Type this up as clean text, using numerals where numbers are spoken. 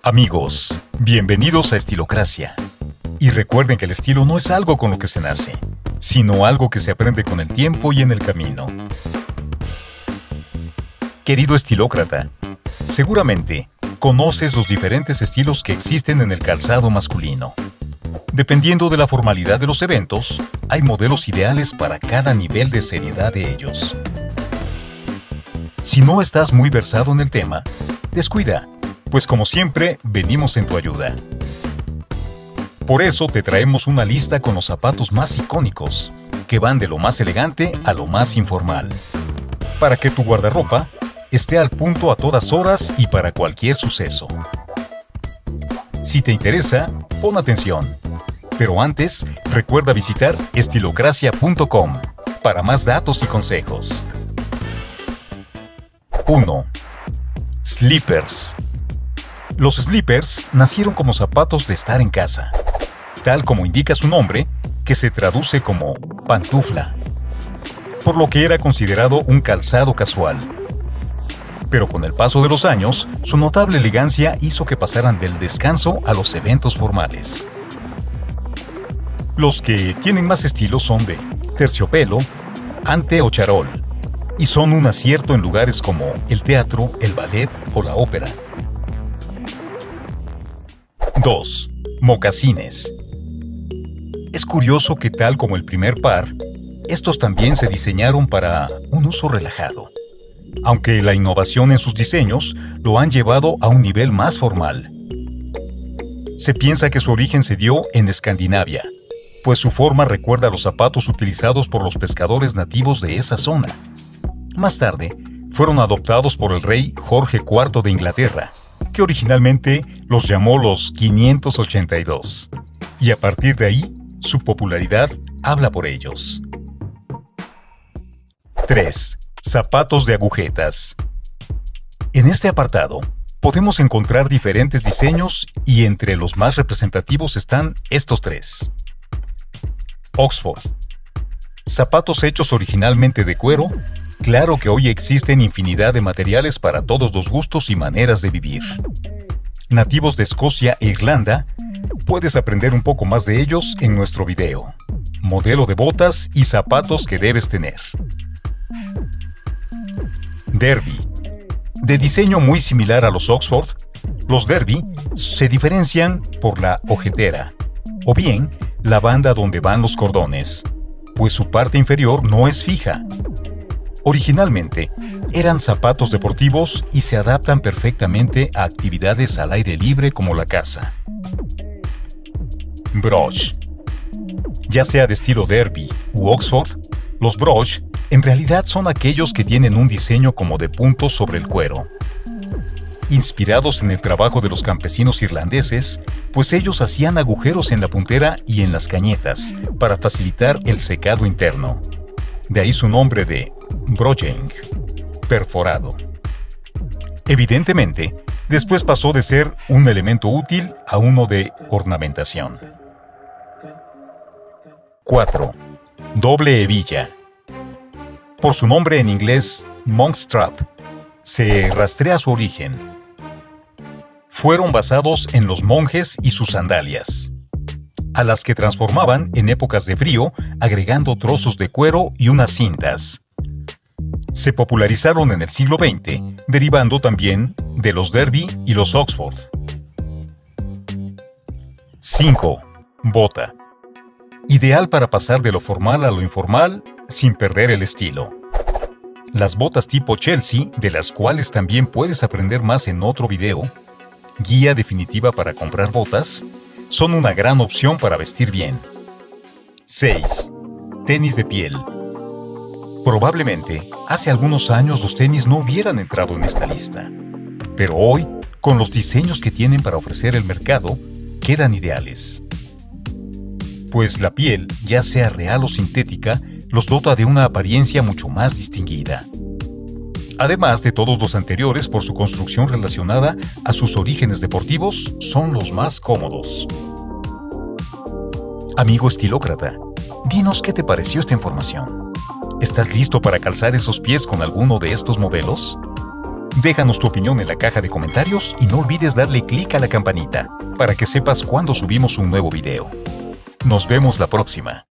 Amigos, bienvenidos a Estilocracia. Y recuerden que el estilo no es algo con lo que se nace, sino algo que se aprende con el tiempo y en el camino. Querido estilócrata, seguramente conoces los diferentes estilos que existen en el calzado masculino. Dependiendo de la formalidad de los eventos, hay modelos ideales para cada nivel de seriedad de ellos. Si no estás muy versado en el tema, descuida, pues como siempre, venimos en tu ayuda. Por eso te traemos una lista con los zapatos más icónicos, que van de lo más elegante a lo más informal, para que tu guardarropa esté al punto a todas horas y para cualquier suceso. Si te interesa, pon atención. Pero antes, recuerda visitar estilocracia.com para más datos y consejos. 1. Slippers. Los slippers nacieron como zapatos de estar en casa, tal como indica su nombre, que se traduce como pantufla, por lo que era considerado un calzado casual. Pero con el paso de los años, su notable elegancia hizo que pasaran del descanso a los eventos formales. Los que tienen más estilo son de terciopelo, ante o charol, y son un acierto en lugares como el teatro, el ballet o la ópera. 2. Mocasines. Es curioso que tal como el primer par, estos también se diseñaron para un uso relajado, aunque la innovación en sus diseños lo han llevado a un nivel más formal. Se piensa que su origen se dio en Escandinavia, pues su forma recuerda a los zapatos utilizados por los pescadores nativos de esa zona. Más tarde, fueron adoptados por el rey Jorge IV de Inglaterra, que originalmente los llamó los 582, y a partir de ahí, su popularidad habla por ellos. 3. Zapatos de agujetas. En este apartado, podemos encontrar diferentes diseños y entre los más representativos están estos tres. Oxford. Zapatos hechos originalmente de cuero. Claro que hoy existen infinidad de materiales para todos los gustos y maneras de vivir. Nativos de Escocia e Irlanda, puedes aprender un poco más de ellos en nuestro video. Modelo de botas y zapatos que debes tener. Derby. De diseño muy similar a los Oxford, los Derby se diferencian por la ojetera, o bien la banda donde van los cordones, pues su parte inferior no es fija. Originalmente, eran zapatos deportivos y se adaptan perfectamente a actividades al aire libre como la caza. Broch. Ya sea de estilo Derby u Oxford, los broch en realidad son aquellos que tienen un diseño como de puntos sobre el cuero. Inspirados en el trabajo de los campesinos irlandeses, pues ellos hacían agujeros en la puntera y en las cañetas para facilitar el secado interno. De ahí su nombre de broching, perforado. Evidentemente, después pasó de ser un elemento útil a uno de ornamentación. 4. Doble hebilla. Por su nombre en inglés, monk strap, se rastrea su origen. Fueron basados en los monjes y sus sandalias, a las que transformaban en épocas de frío agregando trozos de cuero y unas cintas. Se popularizaron en el siglo XX, derivando también de los Derby y los Oxford. 5. Bota. Ideal para pasar de lo formal a lo informal sin perder el estilo. Las botas tipo Chelsea, de las cuales también puedes aprender más en otro video, guía definitiva para comprar botas, son una gran opción para vestir bien. 6. Tenis de piel. Probablemente, hace algunos años los tenis no hubieran entrado en esta lista, pero hoy, con los diseños que tienen para ofrecer el mercado, quedan ideales. Pues la piel, ya sea real o sintética, los dota de una apariencia mucho más distinguida. Además de todos los anteriores, por su construcción relacionada a sus orígenes deportivos, son los más cómodos. Amigo estilócrata, dinos qué te pareció esta información. ¿Estás listo para calzar esos pies con alguno de estos modelos? Déjanos tu opinión en la caja de comentarios y no olvides darle clic a la campanita para que sepas cuando subimos un nuevo video. Nos vemos la próxima.